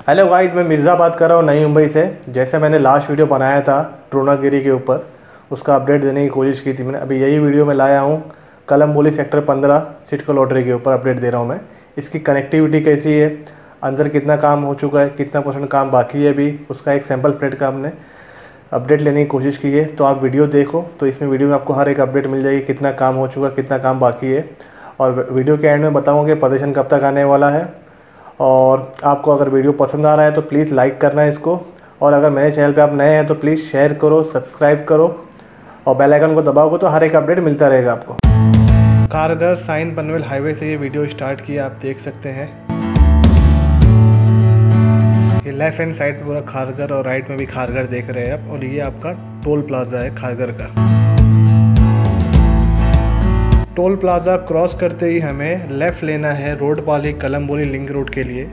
Hello guys, मैं मिर्ज़ा बात कर रहा हूँ नई मुंबई से। जैसे मैंने लास्ट वीडियो बनाया था द्रोणागिरी के ऊपर, उसका अपडेट देने की कोशिश की थी मैंने। अभी यही वीडियो में लाया हूँ कलमबोली सेक्टर 15 सिडको लॉटरी के ऊपर अपडेट दे रहा हूँ मैं। इसकी कनेक्टिविटी कैसी है, अंदर कितना काम हो चुका है, कितना % काम बाकी है अभी, उसका एक सैम्पल प्लेट का हमने अपडेट लेने की कोशिश की है। तो आप वीडियो देखो, तो इसमें वीडियो में आपको हर एक अपडेट मिल जाएगी, कितना काम हो चुका है, कितना काम बाकी है। और वीडियो के एंड में बताऊँगा कि प्रदर्शन कब तक आने वाला है। और आपको अगर वीडियो पसंद आ रहा है तो प्लीज़ लाइक करना है इसको, और अगर मेरे चैनल पे आप नए हैं तो प्लीज़ शेयर करो, सब्सक्राइब करो और बेल आइकन को दबाओगे तो हर एक अपडेट मिलता रहेगा आपको। खारघर साइन पनवेल हाईवे से ये वीडियो स्टार्ट किया, आप देख सकते हैं। ये लेफ्ट हैंड साइड पूरा खारघर और राइट में भी खारघर देख रहे हैं आप। और ये आपका टोल प्लाजा है खारघर का। टोल प्लाजा क्रॉस करते ही हमें लेफ़्ट लेना है रोडपाली कलमबोली लिंक रोड के लिए।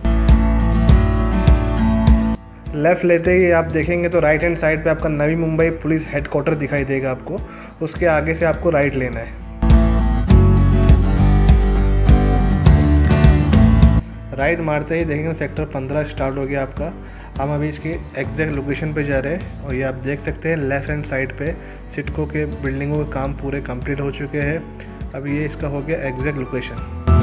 लेफ़्ट लेते ही आप देखेंगे तो राइट हैंड साइड पे आपका नवी मुंबई पुलिस हेडक्वार्टर दिखाई देगा आपको। उसके आगे से आपको राइट लेना है। राइट मारते ही देखेंगे सेक्टर 15 स्टार्ट हो गया आपका। हम अभी इसकी एग्जैक्ट लोकेशन पे जा रहे हैं। और ये आप देख सकते हैं लेफ़्ट हैंड साइड पे सिडको के बिल्डिंगों के काम पूरे कंप्लीट हो चुके हैं। अभी ये इसका हो गया एग्जैक्ट लोकेशन।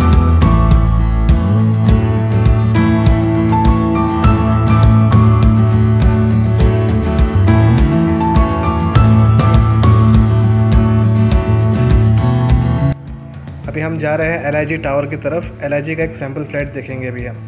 अभी हम जा रहे हैं LIG टावर की तरफ। LIG का एक सैम्पल फ्लैट देखेंगे अभी हम।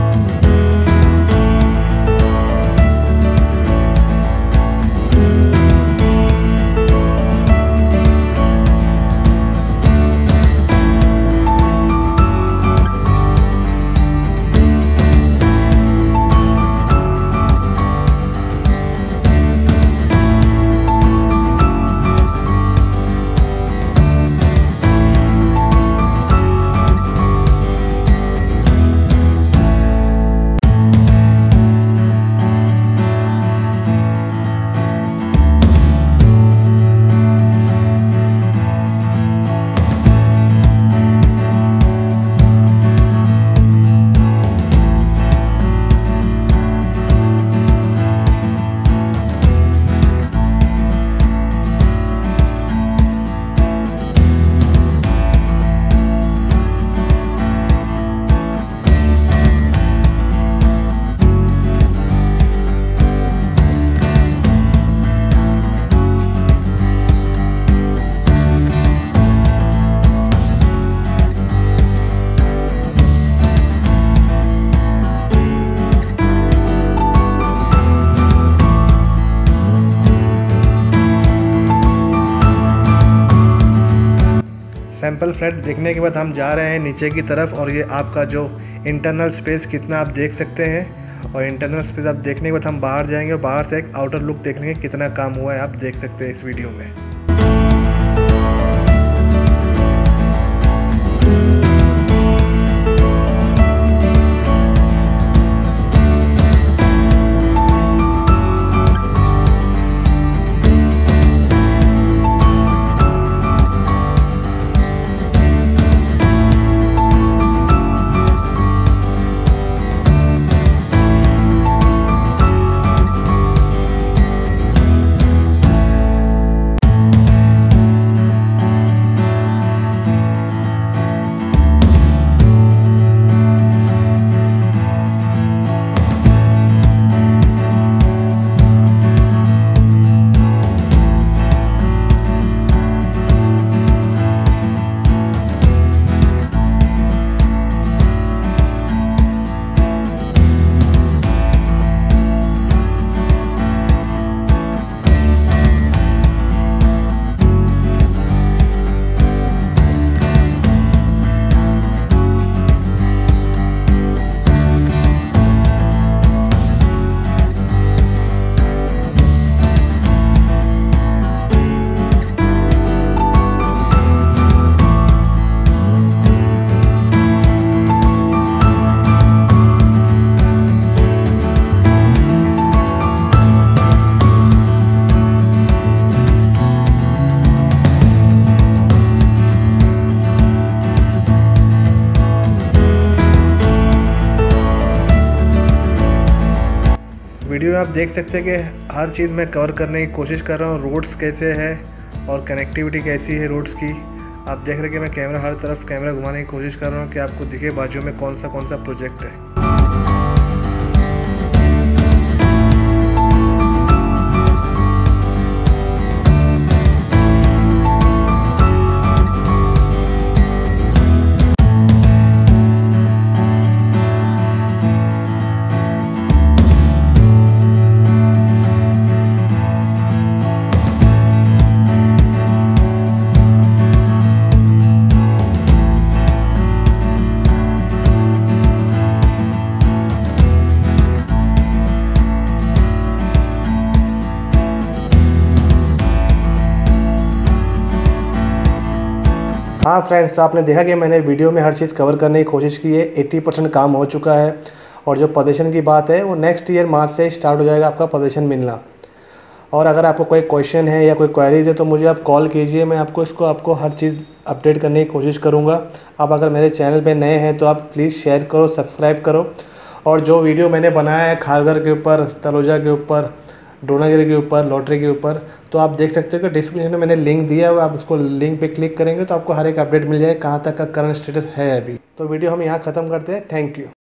सैम्पल फ्लैट देखने के बाद हम जा रहे हैं नीचे की तरफ। और ये आपका जो इंटरनल स्पेस कितना आप देख सकते हैं। और इंटरनल स्पेस आप देखने के बाद हम बाहर जाएंगे और बाहर से एक आउटर लुक देख लेंगे कितना काम हुआ है, आप देख सकते हैं इस वीडियो में। वीडियो में आप देख सकते हैं कि हर चीज़ मैं कवर करने की कोशिश कर रहा हूँ। रोड्स कैसे है और कनेक्टिविटी कैसी है रोड्स की। आप देख रहे हैं कि मैं कैमरा हर तरफ कैमरा घुमाने की कोशिश कर रहा हूँ कि आपको दिखे बाजू में कौन सा प्रोजेक्ट है। हाँ फ्रेंड्स, तो आपने देखा कि मैंने वीडियो में हर चीज़ कवर करने की कोशिश की है। 80% काम हो चुका है और जो पोजीशन की बात है वो नेक्स्ट ईयर मार्च से स्टार्ट हो जाएगा आपका पोजीशन मिलना। और अगर आपको कोई क्वेश्चन है या कोई क्वेरीज है तो मुझे आप कॉल कीजिए, मैं आपको हर चीज़ अपडेट करने की कोशिश करूँगा। आप अगर मेरे चैनल पर नए हैं तो आप प्लीज़ शेयर करो, सब्सक्राइब करो। और जो वीडियो मैंने बनाया है खारघर के ऊपर, तलोजा के ऊपर, द्रोणागिरी के ऊपर, लॉटरी के ऊपर, तो आप देख सकते हो कि डिस्क्रिप्शन में मैंने लिंक दिया है। आप उसको लिंक पे क्लिक करेंगे तो आपको हर एक अपडेट मिल जाएगा कहाँ तक का करंट स्टेटस है अभी। तो वीडियो हम यहाँ ख़त्म करते हैं। Thank you.